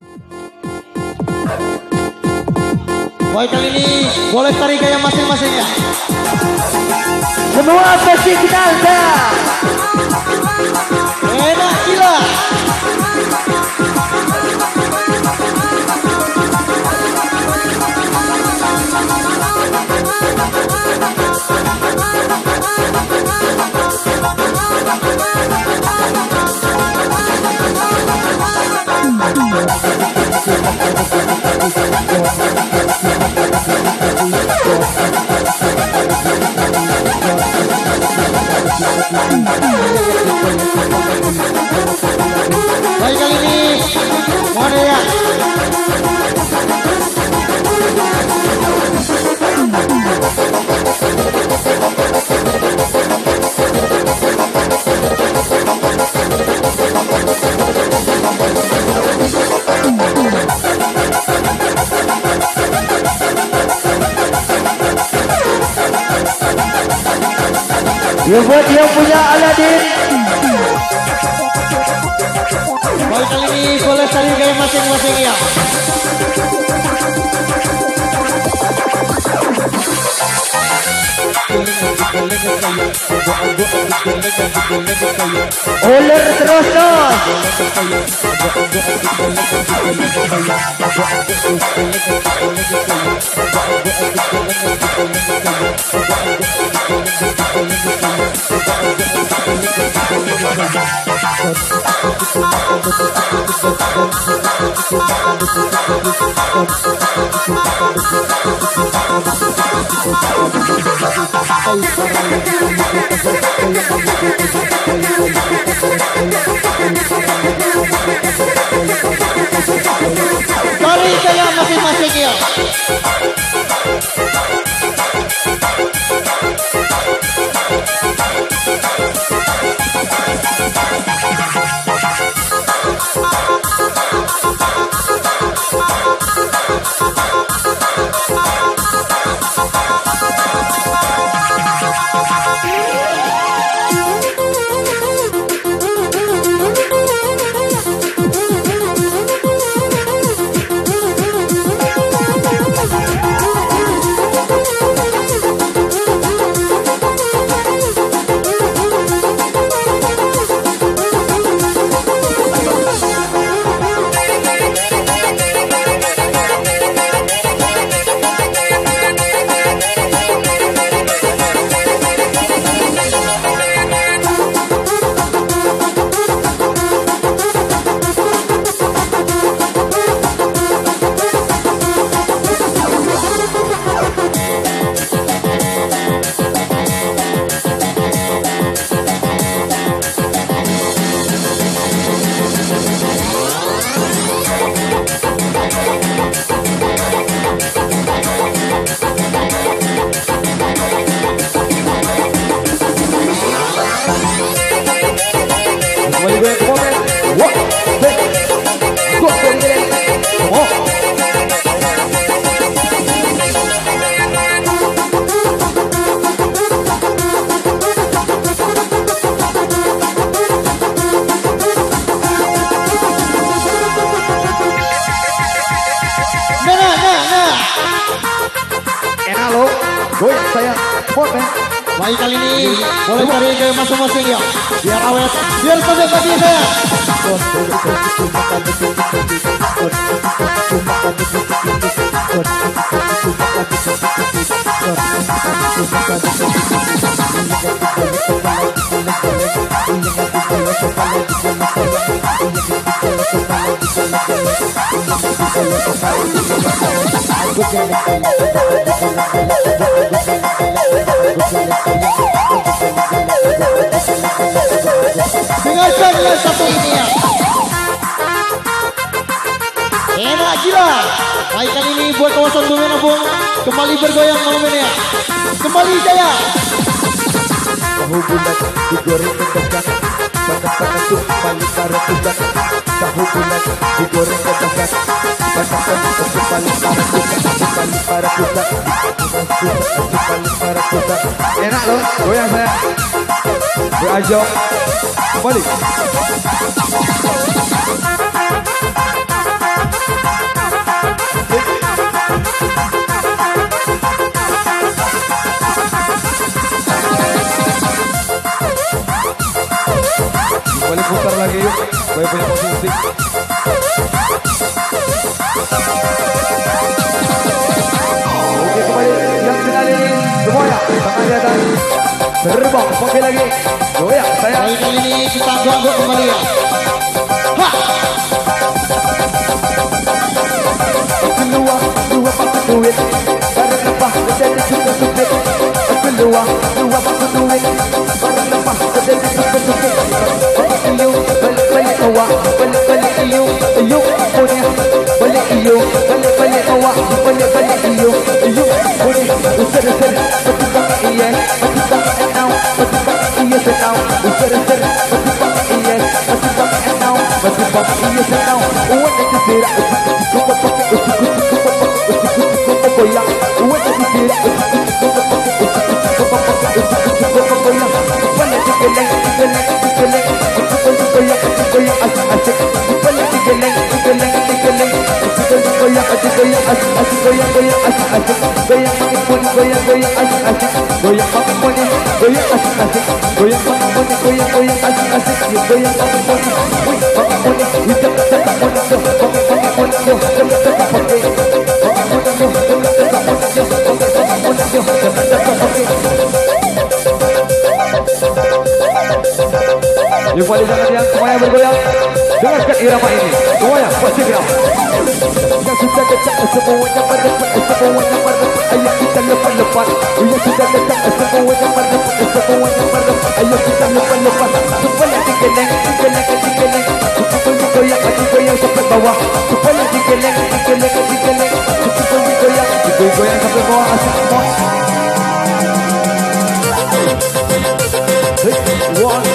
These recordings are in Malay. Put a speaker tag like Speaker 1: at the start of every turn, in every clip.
Speaker 1: Boy kali ini boleh tarik gaya masing-masing ya.
Speaker 2: Semua versi kita ada.
Speaker 1: Enak gila. Baik kali ini mohon ya.
Speaker 2: Ya buat yang punya Aladin.
Speaker 1: Baik kali ini boleh tarik gaya masing-masing ya.
Speaker 2: Ular terus.
Speaker 1: Tarik gaya masing-masing ya.
Speaker 2: Enak lo. Goyang saya. Poteng.
Speaker 1: Baik kali ini boleh tarik gaya masing-masing ya. Biar awet, biar sampai pagi saya. Sengaja dengan satu ini ya. Enak gila. Baik kali ini buat kawasan Bumi Nabung kembali bergoyang malam ini ya. Kembali jaya.
Speaker 2: Tahu bulat digoreng kedekat, panas-panas tuh paling parah tugas. Tahu bulat digoreng kedekat, panas-panas tuh paling parah tugas. Paling parah tugas, paling parah tugas. Enak loh, goyang saya. Ayo, kembali. asik. Oke, kembali yang final ini semuanya tangannya dan terbang sekali lagi. Goyang saya.
Speaker 1: Baik, kali ini kita angguk kembali ya. Ha!
Speaker 2: Keluar pakai duit, barang lepas jadi suka-suka. Keluar pakai duit, barang lepas jadi suka-suka. Iyo, balik awak, balik iyo punya, balik iyo, balik awak, balik iyo punya. Usir, petitang iya, petitang enau, petitang iya senau. Usir, petitang iya, petitang enau, petitang iya senau. Uwan yang kesira, goyang, uwan yang kesira, goyang, kepala digeleng, goyang asik-asik, kepala digeleng, goyang asik-asik, goyang asik-asik, goyang pakai poni, goyang asik-asik, goyang pakai poni, goyang asik-asik, goyang pakai poni, goyang asik-asik, goyang pakai poni, pakai poni, cakap poni, pakai poni, cakap pakai. Yang paling jangan yang semuanya bergoyang. Dengarkan irama ini. Semuanya pasti gerak. Yang sudah datang semuanya berdepan, semuanya berdepan. Ayo kita lepas. Yang sudah datang semuanya berdepan, semuanya berdepan. Ayo kita lepas. Supaya digeleng. Goyang sampai bawah. Supaya digeleng. Goyang sampai bawah asik semua. One.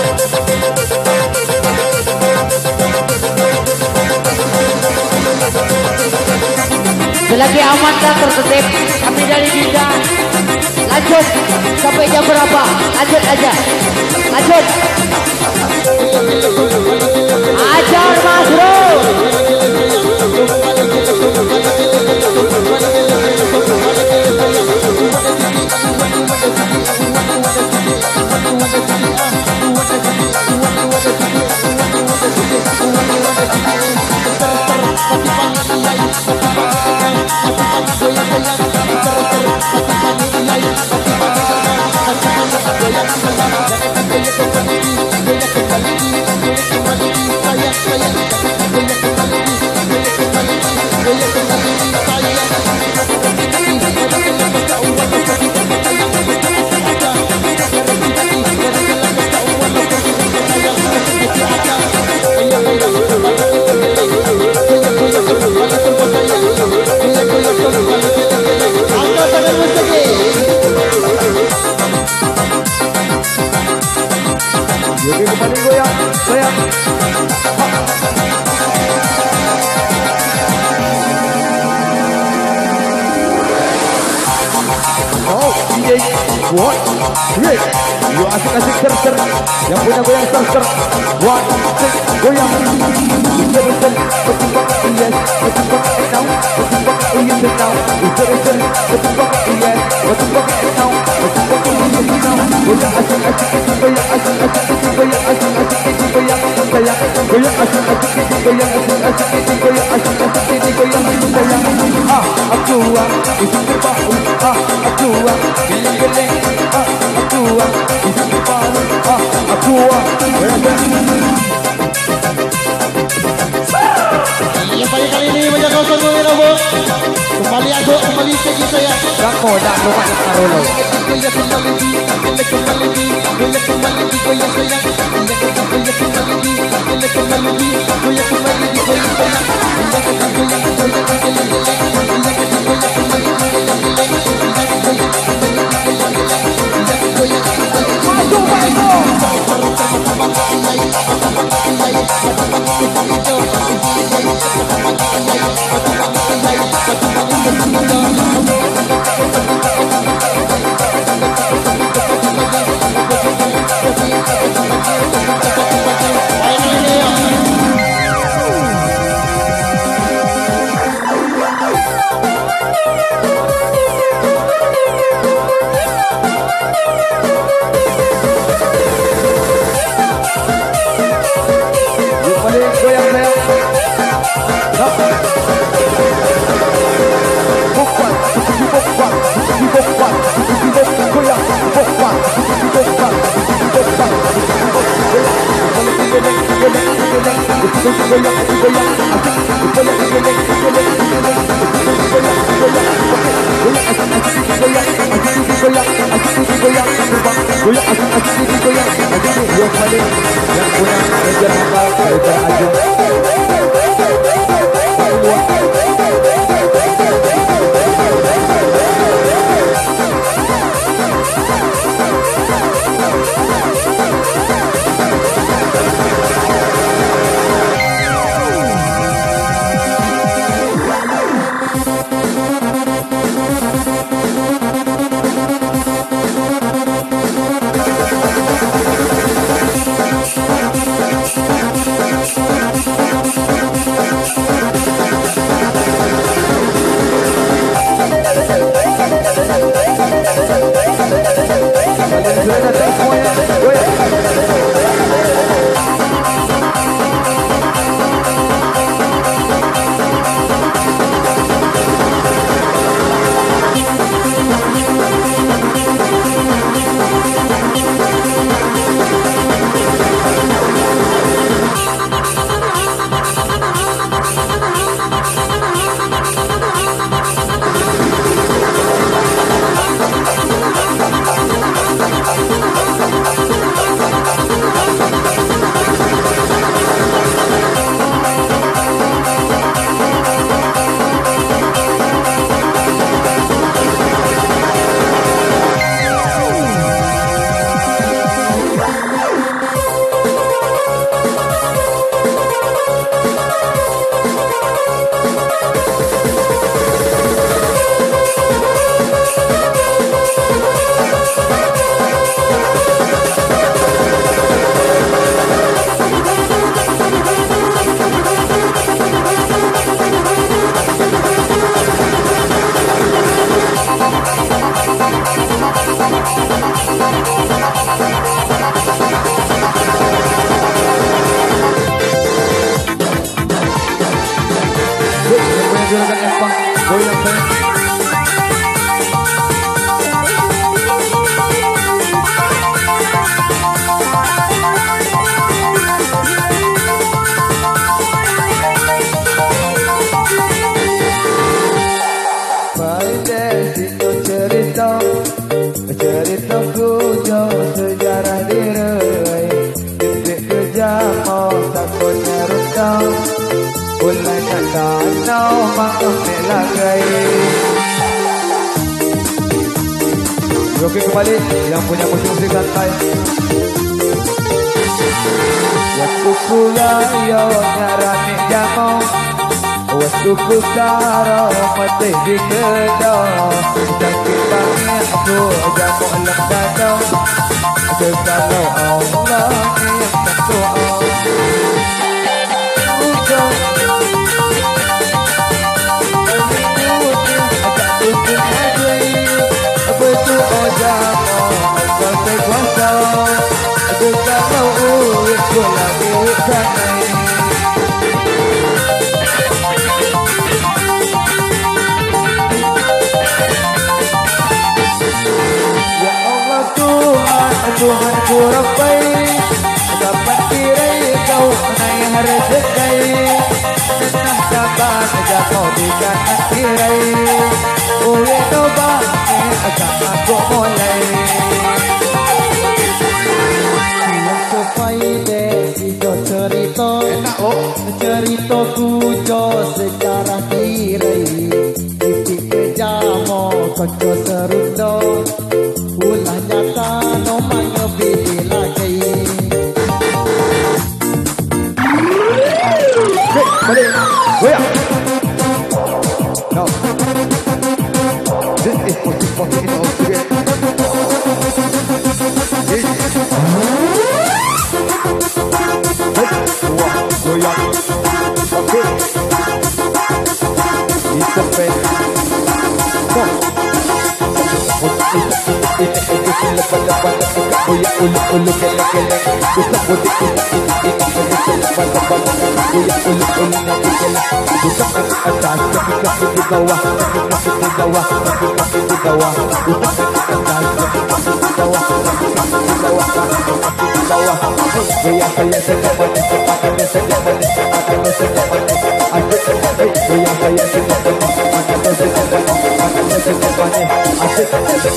Speaker 3: Selagi aman dan tertib, kami dari Dinda lanjut sampai jam berapa? Lanjut aja, lanjut. Ajar Mas Bro.
Speaker 2: Oke, kembali goyang. Oh, DJ, what? Great. You asik-asik ser. Yang punya goyang ser. One, six, goyang. Ser. Petimbang iya, petimbang enau, petimbang iya senau. Ser. Petimbang iya, petimbang enau, petimbang iya senau. Goyang asik-asik, goyang asik-asik, goyang asik-asik, goyang sayang. Goyang asik-asik, goyang asik-asik, goyang asik-asik, goyang sayang. Aku isi berbau, aku geleng-geleng, aku isi berbau, aku
Speaker 1: Yang paling kali ini banyak kawasan Bumena Bu. Kembali segi saya.
Speaker 2: Dako banyak Karolo. Oke kembali yang punya musik santai. Waktu pula yo nyarani jamo, waktu karo mati di kedong, sakit banget aku jamo alam dadong, kalau Allah yang berdoa. Tuhan ku Rabbi, dapat tirai kau naik rezeki, senang sabar saja kau di kanan tirai, boleh coba akan aku mulai.
Speaker 1: Yang sepai deh itu cerita, cerita ku jo secara tirai, titik kejamo kau serundo, ulah nyata nomor.
Speaker 2: Balik, goyang. No, this is for in Australia. This is goyang. Okay, it's a pen. Come. Ulu kelek-kelek Buka butik buka butik Buka ulu atas, kaki di bawah, kaki di bawah, kaki di bawah, atas, kaki di bawah, kaki di bawah, kaki di bawah. Goyang saya sejak mana, makannya sejak mana, makannya sejak mana, asik. Goyang saya sejak mana, makannya sejak mana, makannya sejak mana, asik.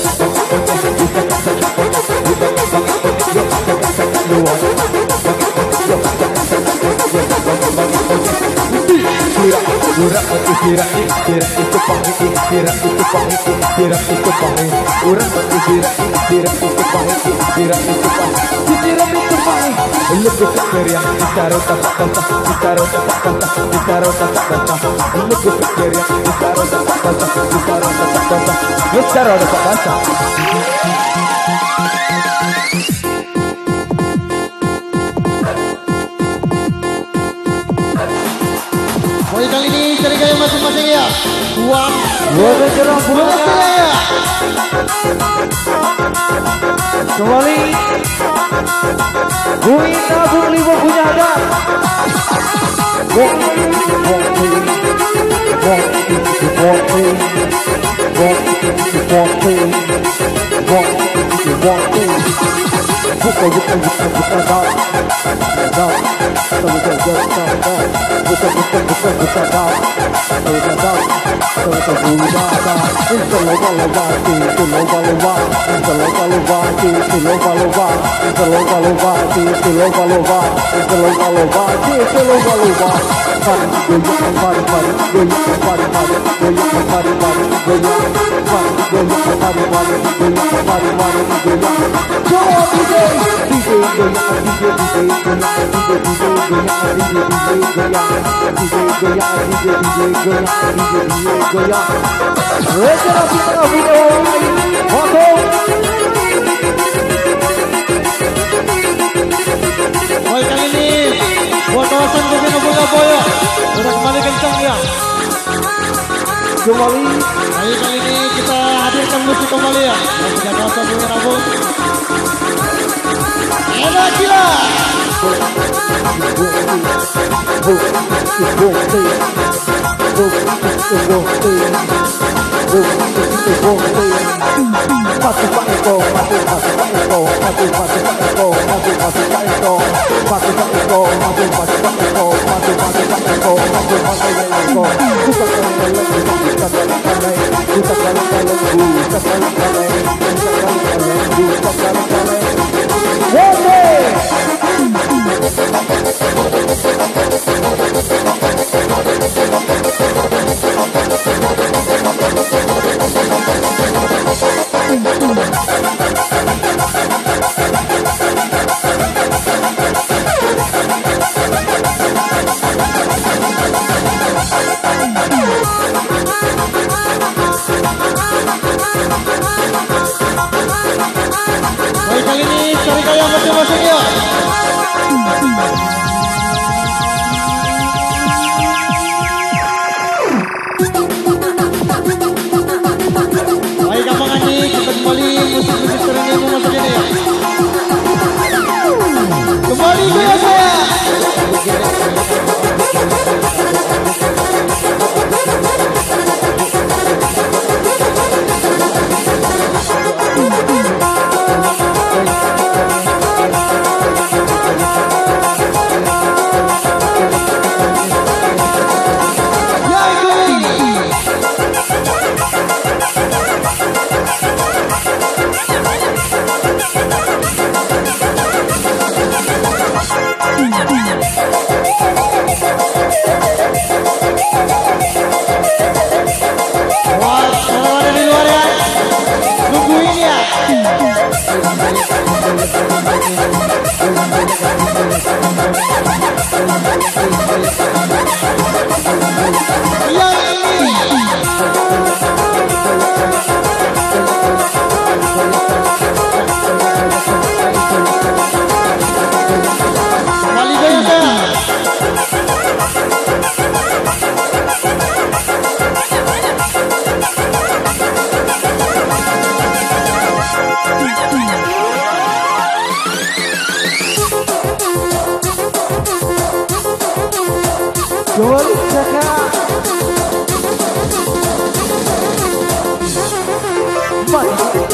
Speaker 2: Gerak mati gerak itu panggil, gerak itu panggil, gerak itu panggil. Orang mati gerak itu panggil, gerak itu panggil, gerak itu panggil. Lebih kekerian, bicara tak bantah, bicara tak bantah, bicara tak bantah. Lebih kekerian, bicara tak bantah, bicara tak bantah, bicara tak bantah.
Speaker 1: Mulai kali ini cari gaya masing-masing ya.
Speaker 3: Dua veteran
Speaker 1: Bulan ya.
Speaker 3: kembali. Bumi Nabung Lima punya adat.
Speaker 1: Mulai kali ini buat kawasan Bukit Boyo udah kembali kencang ya.
Speaker 3: Kembali.
Speaker 1: Kali ini kita hadirkan musik kembali ya. Yang kawasan Bukit Nabung. Enak gila. Kali ini cari gaya masing-masing ya. Baik gampang ini kita kembali musik-musik sering yang masuk ini ya. Kembali gaya saya.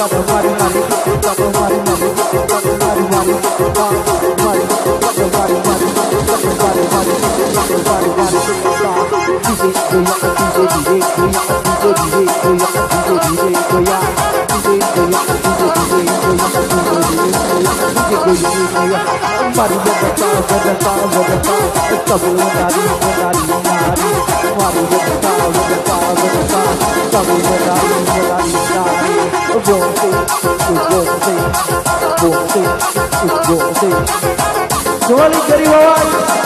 Speaker 2: Kembali dari Wawan.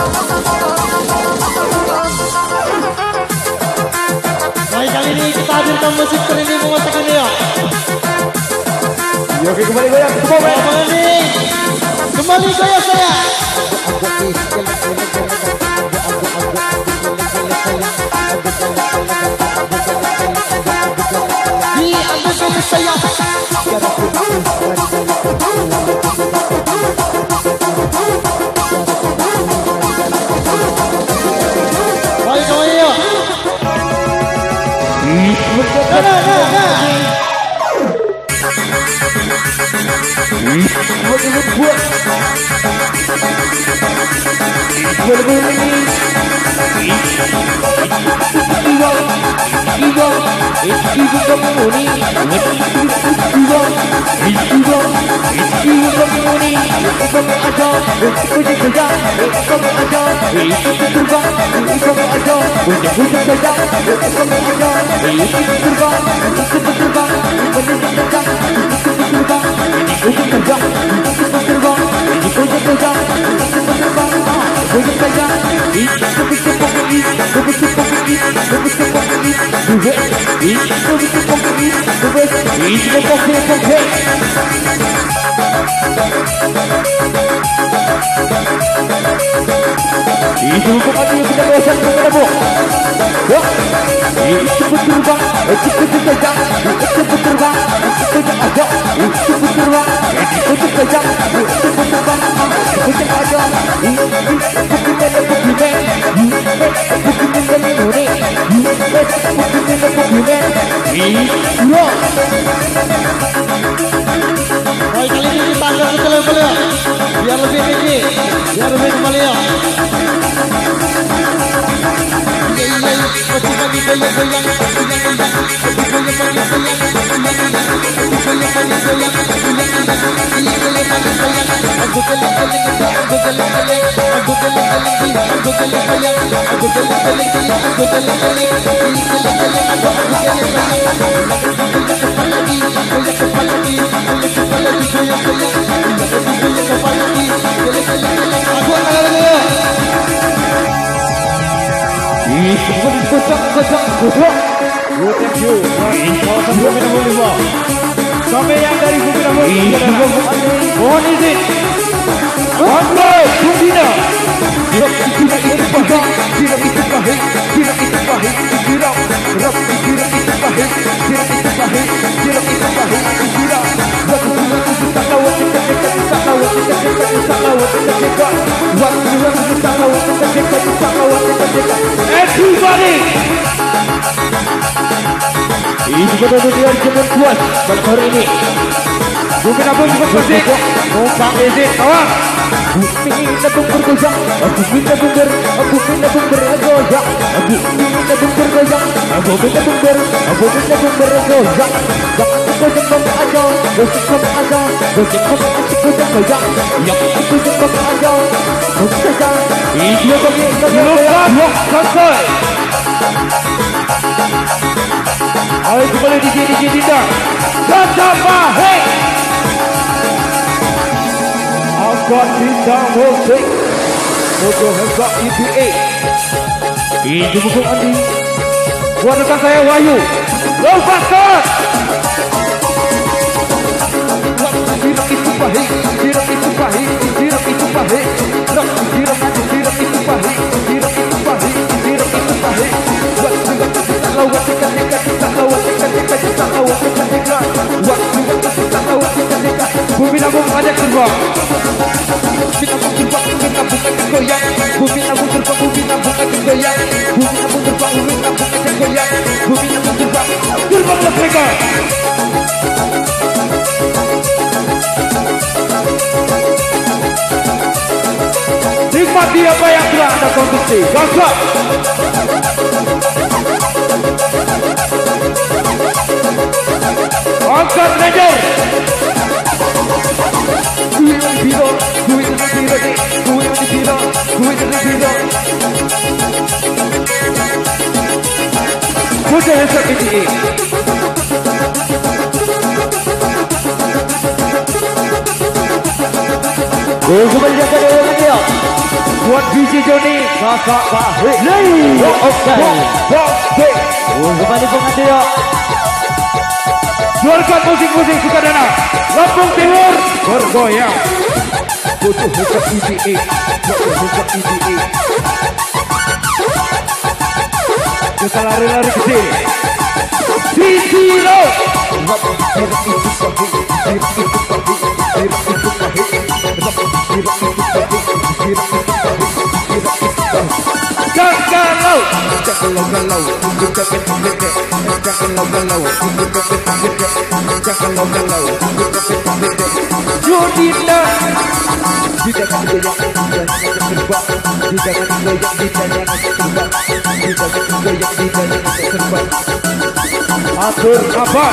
Speaker 1: Baik, kali ini kita hadirkan musik trending memasakkan dia.
Speaker 2: Oke, kembali goyang.
Speaker 1: Kembali goyang saya. Diambil saya. Baik, kembali ya.
Speaker 2: Itu bukan dia sudah bosan kepada bu. Itu betul bang, itu betul saja, itu betul bang, itu betul aja, itu betul bang, itu betul saja, itu betul bang, itu betul aja, itu betul
Speaker 1: Baik, kali ini kita angkat ke level ya. Biar lebih tinggi, biar lebih kembali ya.
Speaker 2: Sampai yang dari Bukit mohon izin. Andai Bukina. Tidak itu pahit, tidak itu pahit, tidak itu pahit, tidak. Rap tidak itu pahit, tidak itu pahit, tidak itu pahit, tidak. Waktu kita kawat kita kawat kita kawat kita. Waktu kita kawat kita kawat kita. Everybody. Ini benar dunia cuman kuat pada hari ini. Mungkin apa juga bersih. Numpang izin kawan. Bumi nabung bergoyang, bumi nabung bergoyang, bumi nabung bergoyang, bumi nabung bergoyang. Jangan jembang aja, jembang aja, jembang goyang. Yang itu jembang aja, saja. Ini bagi lupa selesai. Ayo kembali di sini tidak. Tetap hei. Angkat bintang musik Mojo Hesa IPA. Ini bukan Andi. Buat datang saya Wahyu. Lepas Sirak itu pahit, sirak itu pahit, sirak itu pahit. Sirak itu pahit, sirak itu pahit, sirak itu pahit. Buat juga kita lawat, kita lawat, kita lawat. Buat juga kita lawat, bumi nabung banyak terbang. Bumi nabung terbang, bumi nabung akan goyang. Bumi nabung terbang, bumi nabung akan goyang. Bumi nabung terbang, bumi nabung akan goyang. Bumi nabung terbang, terbanglah mereka. kondisi. Gosok. Angkat Ranger. Gue yang biro. Puja Hesek ini.
Speaker 3: Kembali jaga dewa dia.
Speaker 2: Buat biji Joni. Kakak Bahri.
Speaker 3: Oke. Kembali pengadil.
Speaker 2: Suarakan musik-musik Sukadana. Lampung Timur bergoyang. Puja Hesek ini. Kita lari-lari kecil. Sisiro. Jodina. Atur apa?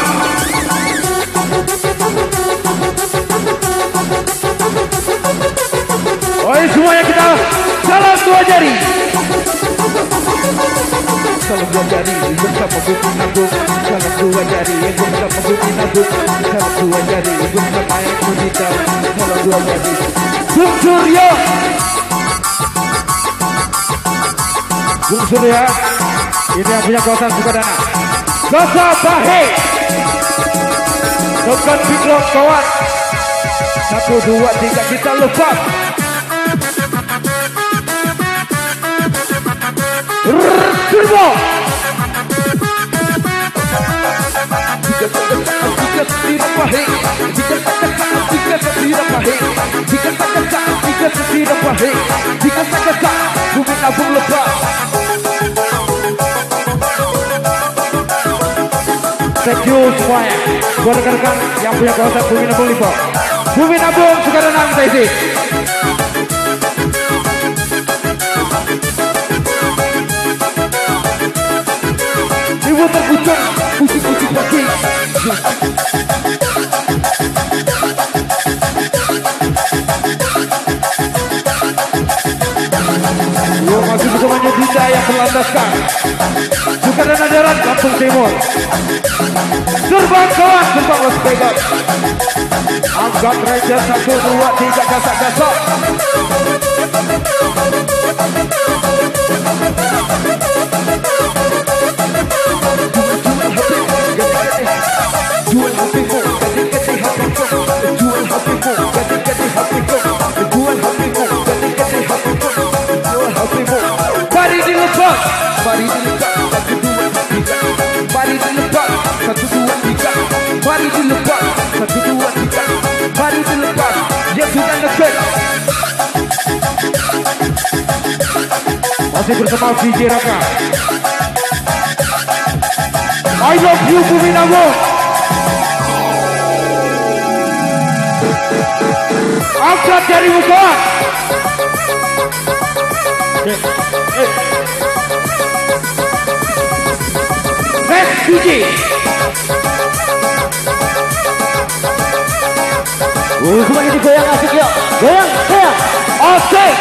Speaker 2: Oi semuanya kita salam dua jari. Salam dua jari bersama Bukit Agung. Salam dua jari bersama Bukit Agung. Salam dua jari bersama yang Budita. Salam dua jari. Bung Surya. Bung Surya. Ini yang punya kawasan Sukadana. Dosa Bahe. Bukan Piklok kawan. 1, 2, 3 kita lepas. Turbo. Thank you semuanya. Buat rekan-rekan yang punya kawasan Bumi Nabung Lipo. Bumi Nabung Sukadana Taisi. Ibu terpucuk, pucuk-pucuk lagi. Yo masih bersama Nyudita yang berlandaskan Sukadana Darat Lampung Timur. Gerbang kawan, gerbang Las Vegas. Angkat Ranger 1, 2, 3 gasak-gasak. Jual HP-ku, ganti-ganti HP-ku. Jual HP-ku, ganti-ganti HP-ku. Jual HP-ku, ganti-ganti HP-ku. Jual HP-ku. Mari dilepas, mari dilepas. 1, 2, 3. Mari dilepas, 1, 2, 3. Mari dilepas, 1, 2, 3. Mari dilepas, yang sudah dekat. Masih bersama VJ Raka. I love you Bumi Nabung. Angkat dari muka. Next DJ.
Speaker 3: Kembali digoyang asik yuk. Goyang, goyang.
Speaker 2: Asik.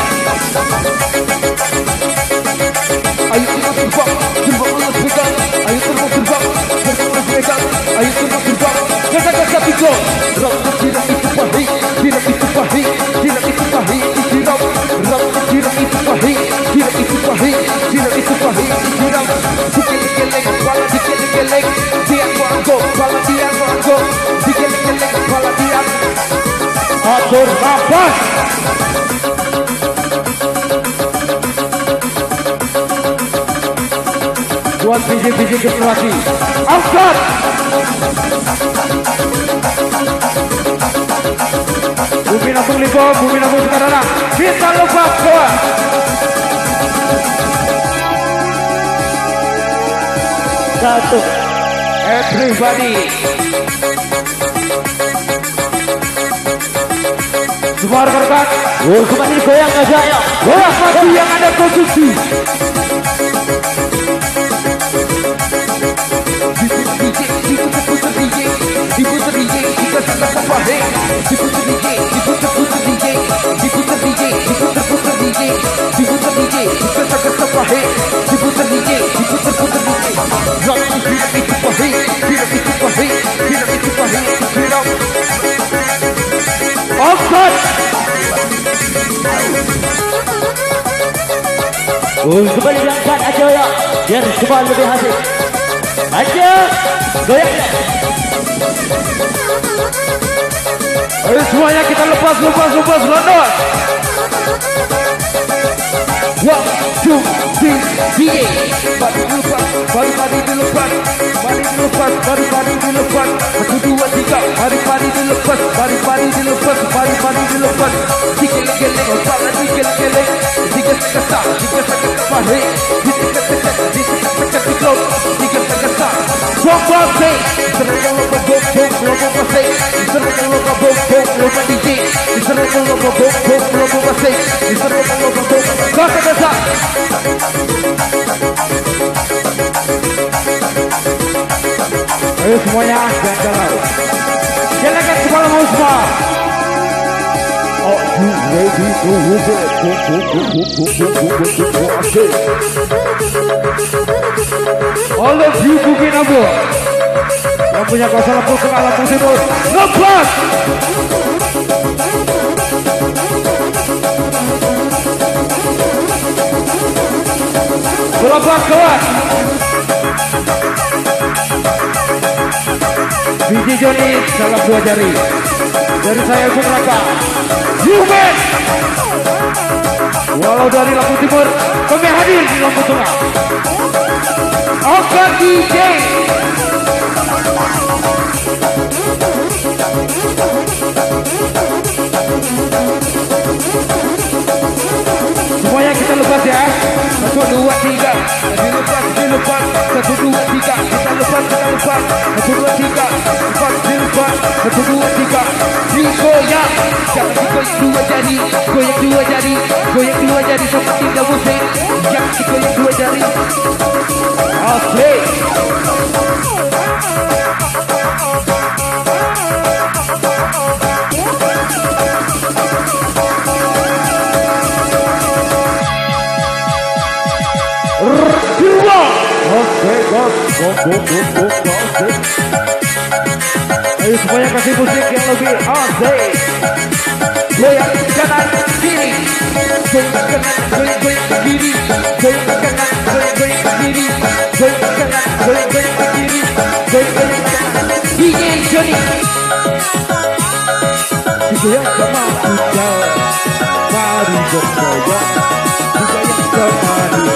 Speaker 2: Ayo kita terbang, terbang Las Vegas. Ayo terbang, terbang, terbang Las Vegas. Ayo terbang, terbang, gasak-gasak pico. Rambut tidak itu pahit, tidak itu pahit, tidak itu pahit, tidak. Rambut tidak itu pahit, tidak itu pahit, tidak itu pahit, tidak. Dikit-dikit kepala, dikit-dikit dia anggo, kepala dia anggo, dikit-dikit kepala dia. Atur nafas. Buat biji-biji generasi. Angkat. Bumi Nabung Lipo, Bumi Nabung Sukadana. Kita lepas kawan.
Speaker 3: Satu.
Speaker 2: Everybody. Berapa rekan-rekan?
Speaker 3: Kembali goyang aja ya.
Speaker 2: Bola maju yang ada posisi. Diputer DJ, jika sudah sampai. Diputer DJ, diputer DJ, diputer DJ, diputer DJ, diputer DJ, jika sudah sampai. Diputer DJ, diputer DJ. Jangan tidak itu pahit, tidak itu pahit, tidak itu pahit, tidak. Offside.
Speaker 3: Kembali diangkat aja ya. Biar semua lebih hasil. Aja goyang.
Speaker 2: Ayo semuanya kita lepas London. 1, 2, 3. Bari dilepas. Bari dilepas. 1, 2, 3. Bari dilepas. Bari dilepas. Digeleng-geleng, kepala digeleng-geleng. Digesek-gesek, pahit. Digesek-gesek, digesek-gesek. Bom-bom-bom, serang bom-bom-bom, bom-bom-bom. Serang bom-bom-bom, bom-bom-DJ. Serang bom-bom-bom, bom-bom-bom. Serang bom-bom-bom, gesek-gesek. Ayo semuanya, jangan galau. Silakan kepala Musma. Are you ready to move it? All of you Bukit Nabu yang punya kuasa lampu ke alam timur, ngepas. Berapa kawan? DJ Johnny salam 2 jari. Dari saya Gun Raka. Yumen. Walau dari lampu timur, kami hadir di lampu tengah. Oke DJ. Semuanya kita lepas ya. 1, 2, 3. Dilepas. 1, 2, 3. Kita lepas. 1, 2, 3. Dilepas. 1, 2, 3. Digoyang. Jangan digoyang 2 jari. Goyang 2 jari seperti Dabusin. Yang digoyang 2 jari. Oke. Ayo semuanya kasih musik yang lebih asik. Goyang kanan kiri, goyang kanan, goyang kiri, goyang kanan, goyang kiri, goyang kanan, goyang kiri, goyang kanan. DJ Johnny. Goyang sama kita, mari bergoyang, goyang kemari.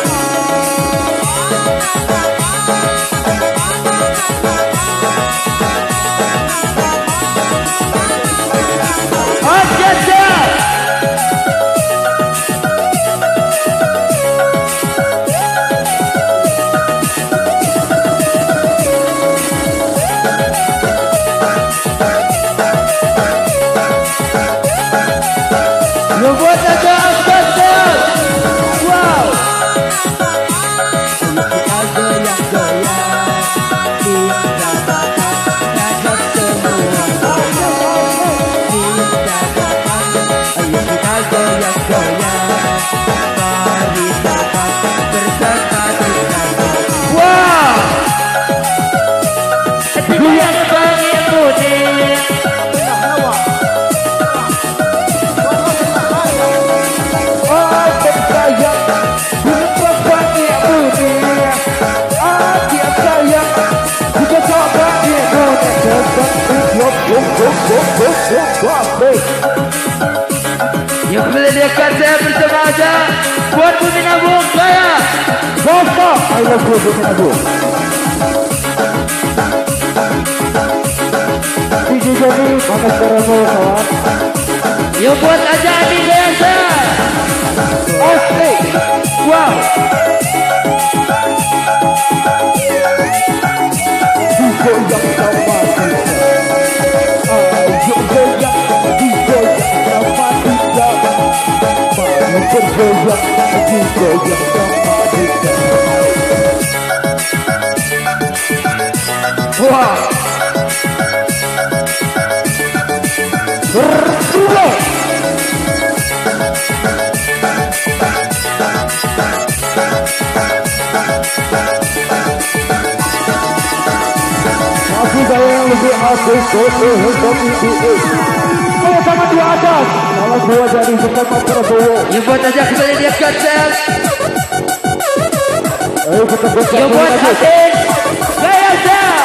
Speaker 2: Yang meledakan saya bersama aja buat Bumi Nabung saya Boko. I love you Bumi Nabung. DJ Johnny pakai suaramu kawan. Yuk buat aja di biasa. Oke. Wow. Goyang sama kita. Goyang sama kita. goyang, digoyang sama kita. Wah, berjuang. Masih saya yang lebih asik, sama di atas. Nomor 2 dari Muhammad Prabowo.
Speaker 3: Yang buat aja kembali dia kacang.
Speaker 2: Ayo kita buat.
Speaker 3: Yang buat hasil. Gaya jam.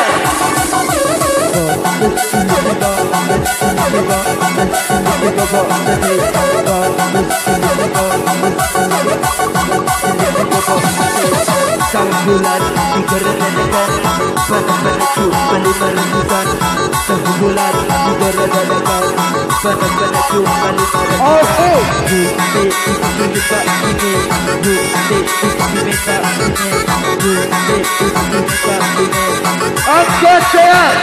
Speaker 2: Tahun bulan digerak-gerakkan, panas-panas kembali merengkukan. Tahun bulan digerak-gerakkan, panas-panas kembali merengkukan. Oke.
Speaker 3: Angkat sehat.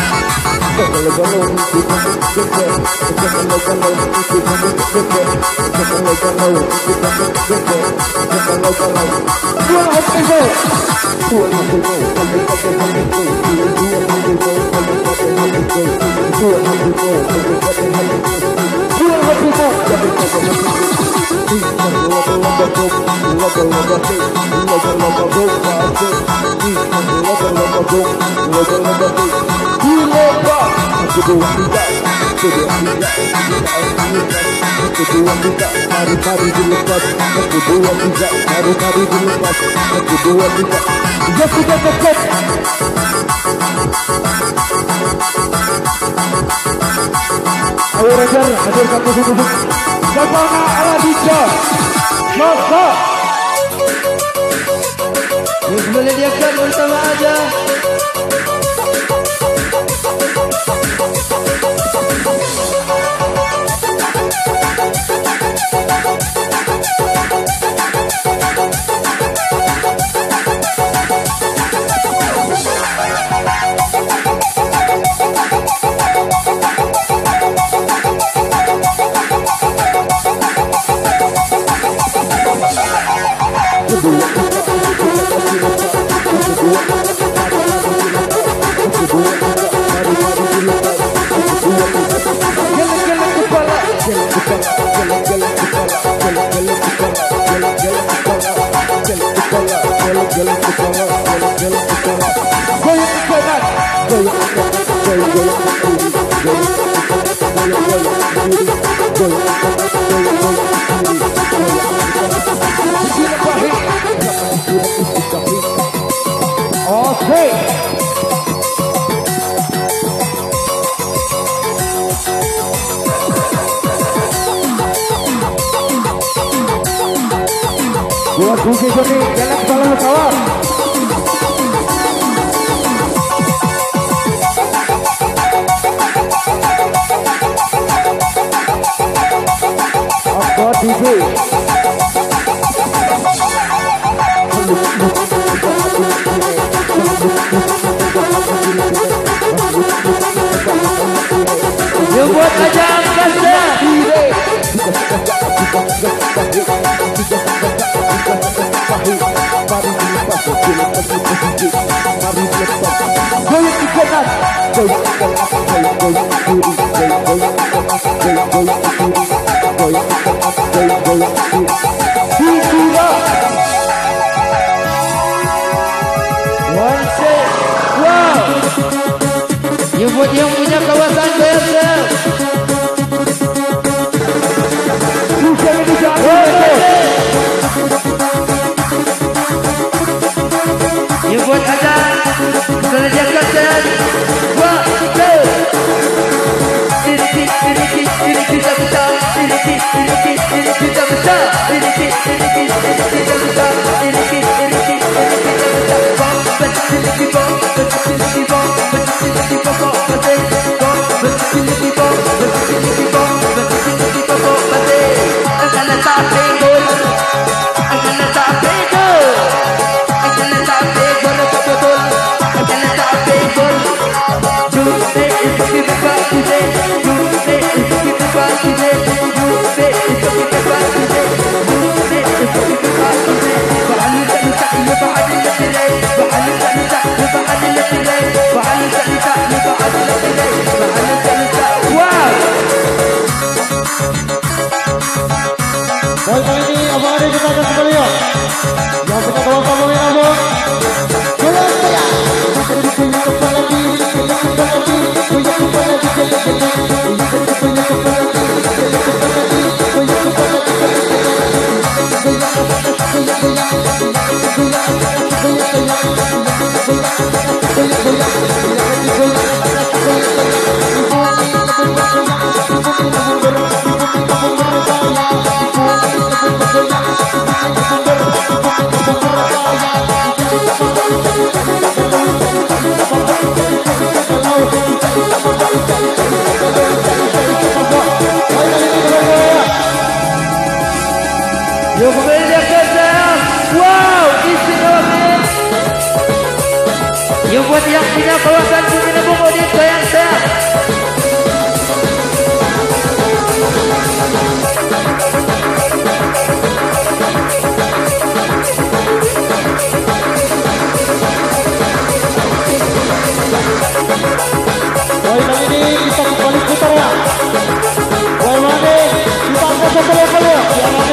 Speaker 2: Ayo Ranger, hadirkan musik-musik. Bagaimana ala DJ? Maka
Speaker 3: Kembali dia kan bersama aja.
Speaker 2: buat Bukit Joni, jalan kepala kawan. Apa TV?
Speaker 3: Yang buat aja angkasa. Yang buat yang punya kawasan biasa. Yang buat ada sediakan dan buat ini kita besar, ini kita besar, ini kita besar, Yuk kembali dekat saya. Wow, istimewa men. Yuk buat yang punya kawasan Bumi Nabung Odin goyang saya.
Speaker 1: Kali ini kita kembali putar ya. Kembali kita akan kembali ya.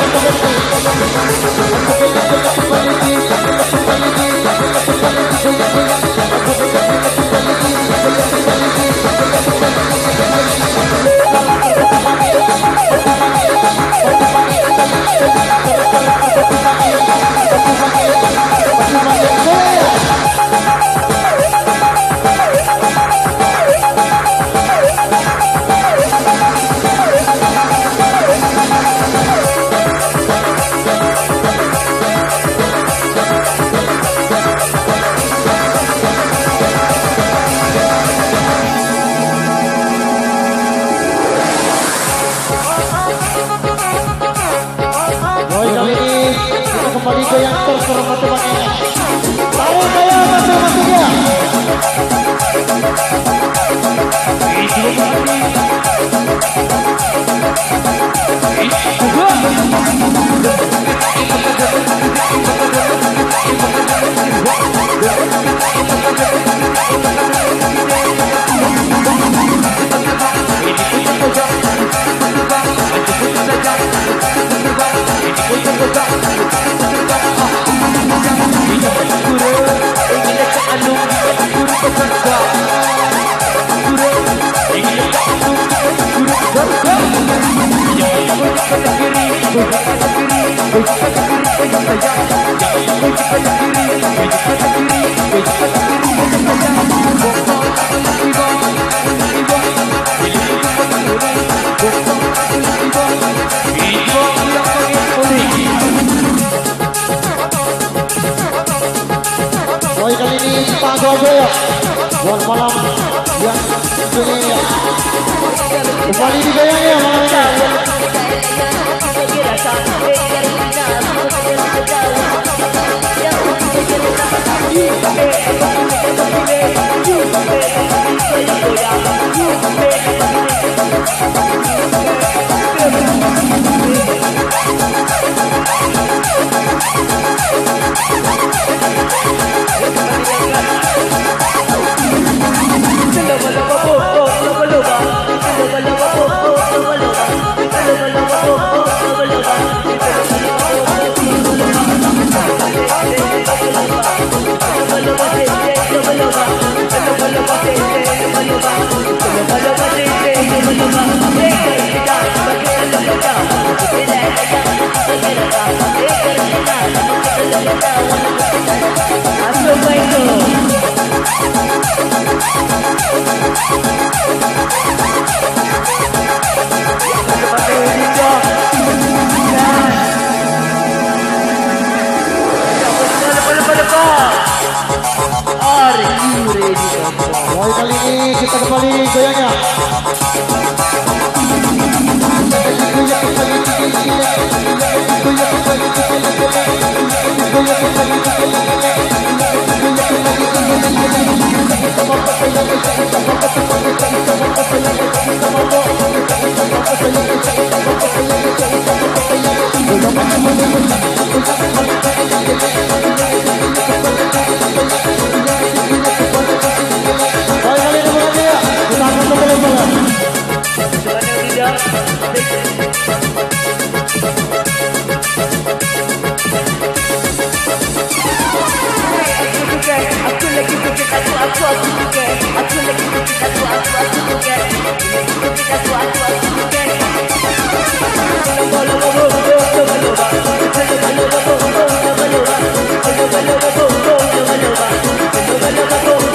Speaker 1: Kembali goyang terserah teman-teman. Taruh saya masuk-masuknya. Kali ini Pak Gogoyo buat malam yang ini kembali digoyang ya malam kali ini kita kembali goyangnya. Aku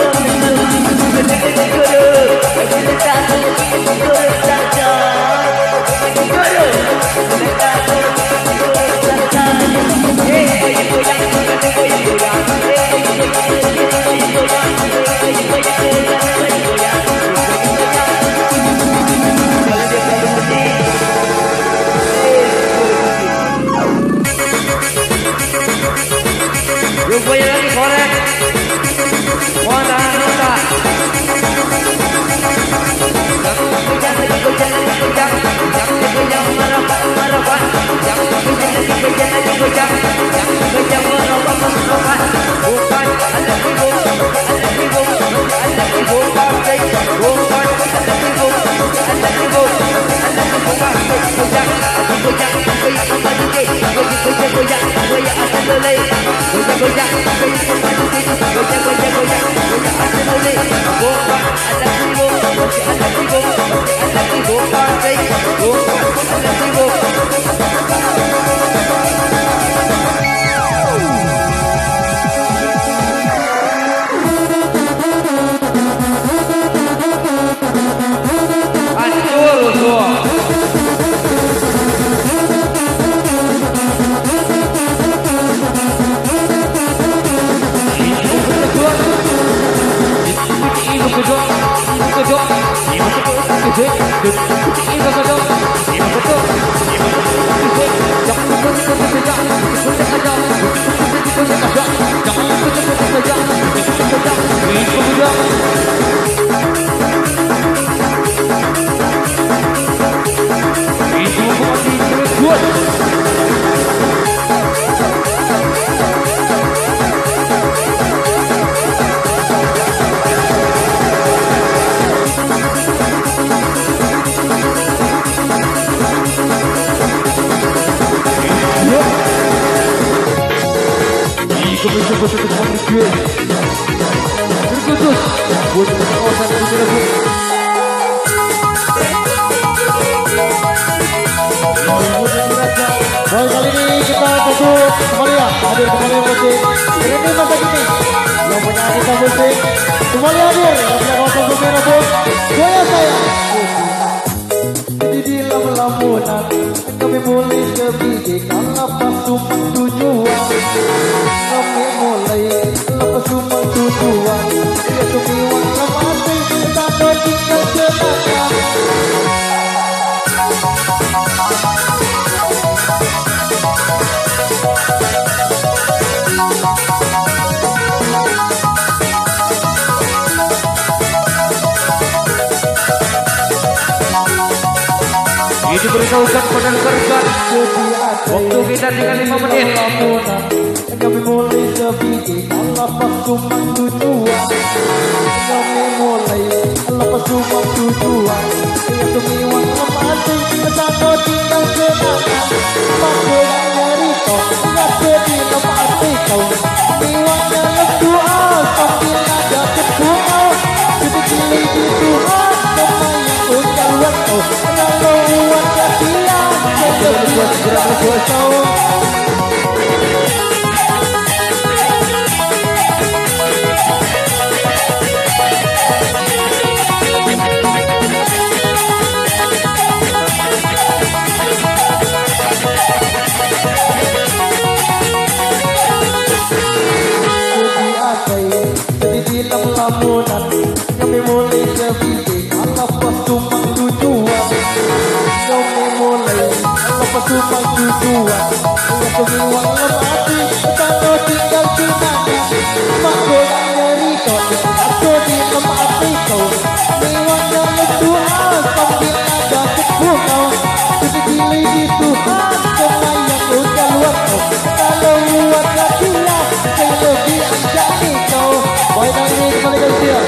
Speaker 1: Baik, kali ini kita duduk kembali ya, hadir kembali musik ini masa kini yang punya kita musik kembali hadir yang punya kawasan Sumena pun goyah saya di dalam lamunan kami mulai kebiji lepas sumpah tujuan kami mulai lepas sumpah tujuan ya tujuan lemasi tak ada tinggal kenangan.
Speaker 4: Ini diberitahukan kepada rekan-rekan waktu kita tinggal 5 menit.
Speaker 1: Kami mulai sebiji lepas sumpah tujuan kami mulai lepas sumpah tujuan ya tujuan lemasi tak ada tinggal kenangan pakai nyerito nggak jadi lemasi kau tujuan dalam doa sambil ada ketemu kita pilih di Tuhan kemayang ujar waktu kalau wajah dia kebetulan kau. Lamunan kami mulai sebiji lepas sumpah tujuan kami mulai lepas sumpah tujuan ya tujuan lemasi tak ada tinggal kenangan mak goyang nyerito aku di lemasi kau lewat dalam doa sambil ada ketemu kita pilih di Tuhan kemayang udah luar kau kalau wajah dia saya lebih anjani kau. Baik, kali ini kembali ke dia.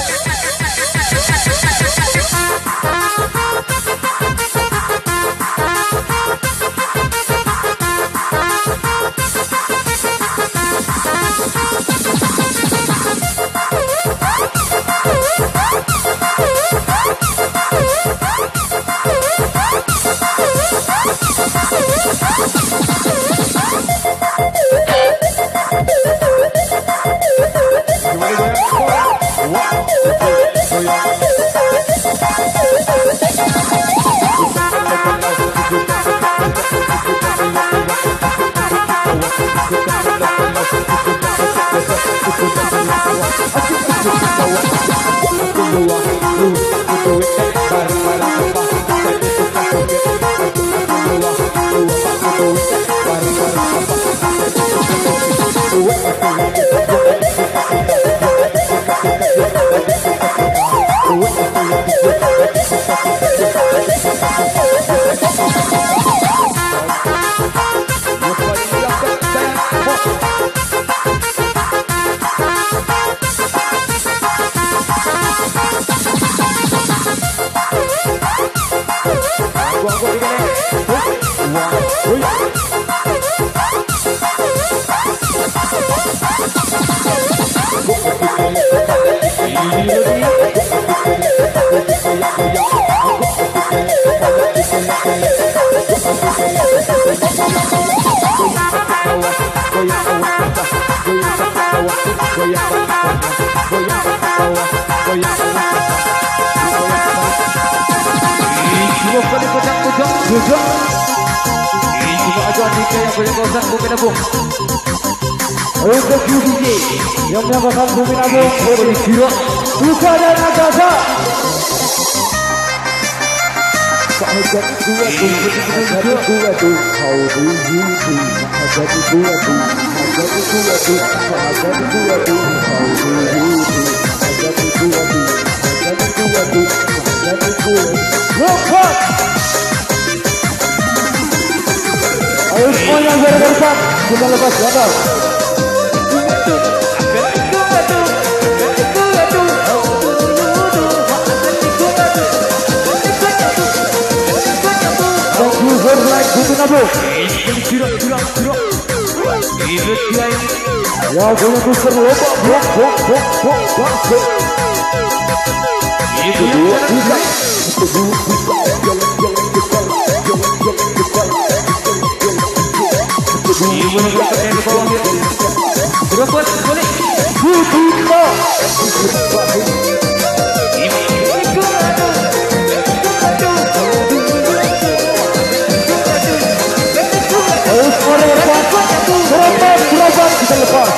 Speaker 2: Untuk UDJ yang menyambarkan Bumi Nabung, Bumi Giro, Luka dan Nagasa.
Speaker 1: Ayo semuanya berdekat, kita lepas lepas. Ya, boleh besar lomba, kita lepas.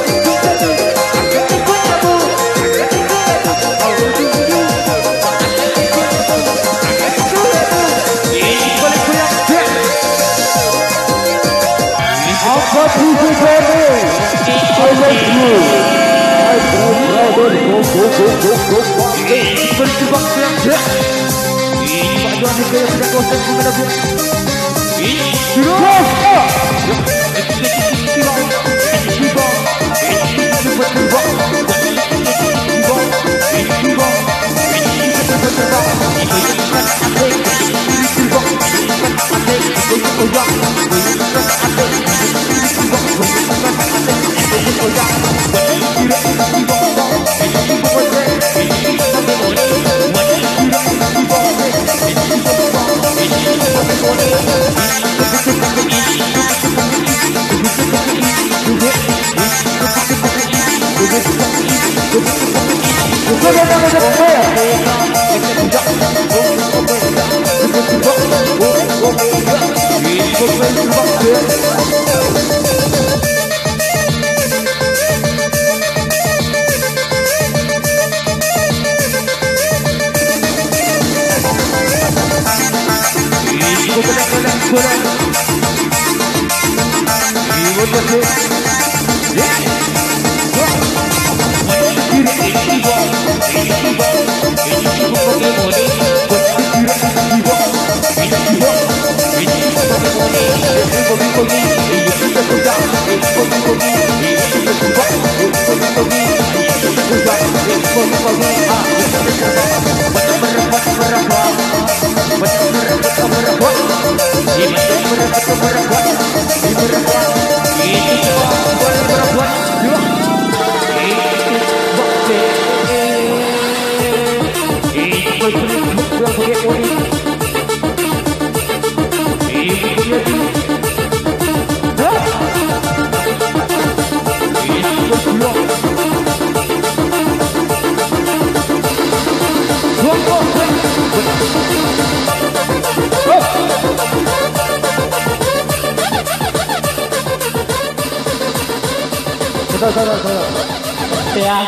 Speaker 3: Ya,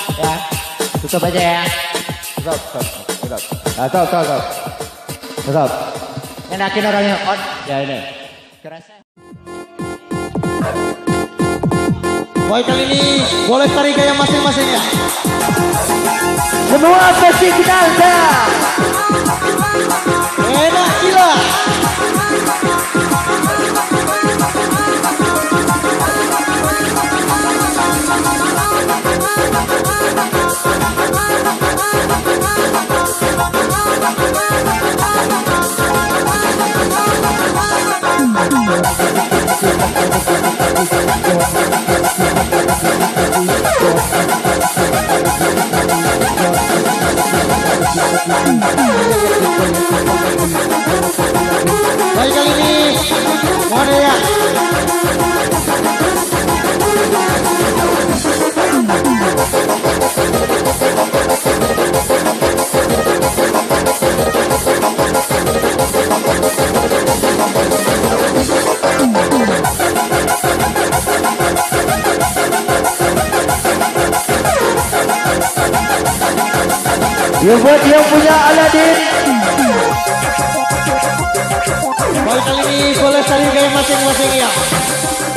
Speaker 3: tutup aja ya.
Speaker 1: Tetap.
Speaker 3: Enakin orangnya on. Ya ini. Kerasa.
Speaker 1: Boy kali ini boleh tarik gaya masing-masing ya.
Speaker 3: Semua pasti kita ada.
Speaker 1: Enak gila. Baik kali ini mana ya?
Speaker 3: Ya buat yang punya Aladin.
Speaker 1: Baik kali ini boleh cari gaya masing-masing ya.